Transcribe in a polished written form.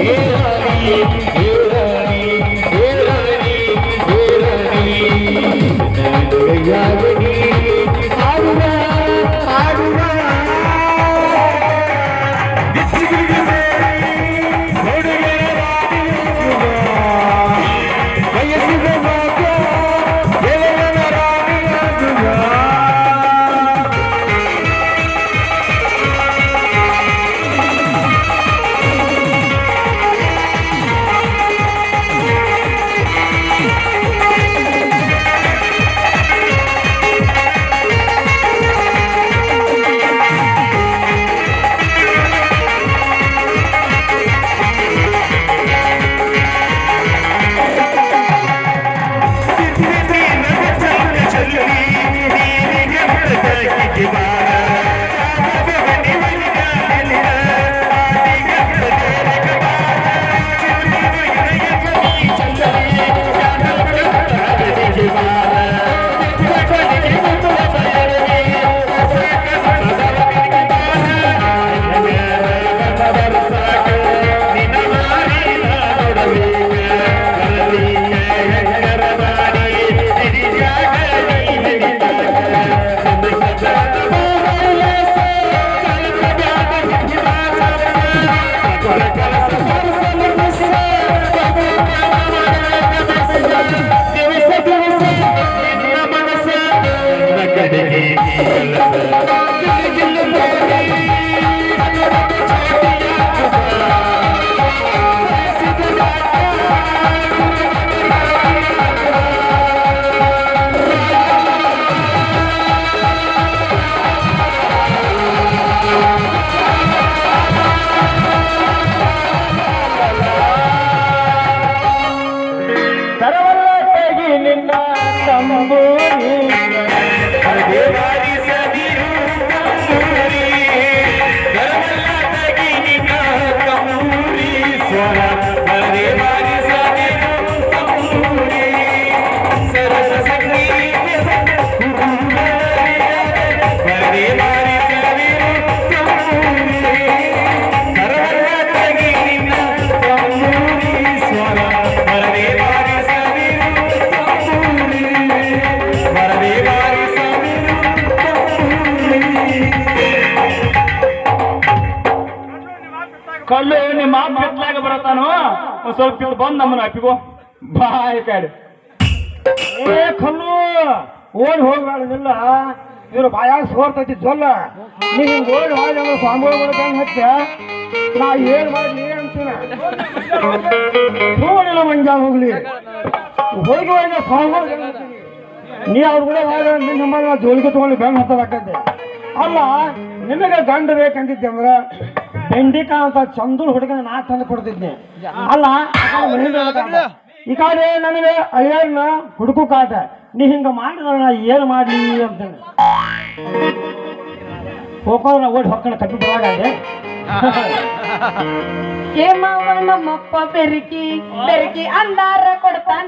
ಕಲ್ಲು ನಿಮ್ಮ ಮಾತು ಬಿಟ್ಲಾಗ ಬರತಾನು ಒಂದ್ ಸ್ವಲ್ಪ ಇದು ಬಂದ್ ನಮ್ಮನ್ನ ಅಪ್ಪಿಗೋ ಬಾಯ್ ಕಾಡಿ ಏ ಕಲ್ಲು ಓಡಿ ಹೋಗ್ಬೇಡದಿಲ್ಲ ಇವ್ರು ಬಾಯಾಗ ಸೋರ್ತೈತಿ ಜೊಲ್ಲ ನೀ ಹಿಂಗ್ ಓಡಿ ಹೋಗಿ ಅಂದ್ರೆ ಸ್ವಾಮಿಗಳು ಹತ್ತೆ ನಾ ಏನ್ ಮಾಡ್ಲಿ ಅಂತೀನ ನೋಡಿಲ್ಲ ಮಂಜ ಹೋಗ್ಲಿ ಹೋಗಿ ಹೋಗಿ ಸ್ವಾಮಿಗಳು ನೀ ಅವ್ರ ಕೂಡ ನಿನ್ನ ನಮ್ಮ ಜೋಲಿಗೆ ತಗೊಂಡು ಬೆಂಗ್ ಹತ್ತದಾಕತ್ತೆ ಅಲ್ಲ ನಿನಗೆ ಗಂಡ ಬೇಕಂತಿದ್ದೆ ಅಂದ್ರ ಬೆಂಡಿಕಾಯಿ ಅಂತ ಚಂದೂಲ್ ಹುಡುಗನ ನಾ ತಂದು ಕೊಡ್ತಿದ್ದೆ ಅಲ್ಲ ಈ ಕಡೆ ನನಗೆ ಅಯ್ಯನ್ನ ಹುಡುಕು ಕಾಟ ನೀ ಹಿಂಗ ಮಾಡಿದ್ರ ನಾ ಏನ್ ಮಾಡ್ಲಿ ಅಂತೇನೆ ಹೋಗೋದ್ರ ಓಡಿ ಹೊಕ್ಕಣ ಕಟ್ಟಿ ಬರಾಗ ಏ ಮಾವ ನಮ್ಮಪ್ಪ ಬೆರಕಿ ಬೆರಕಿ ಅಂದಾರ ಕೊಡ್ತಾನ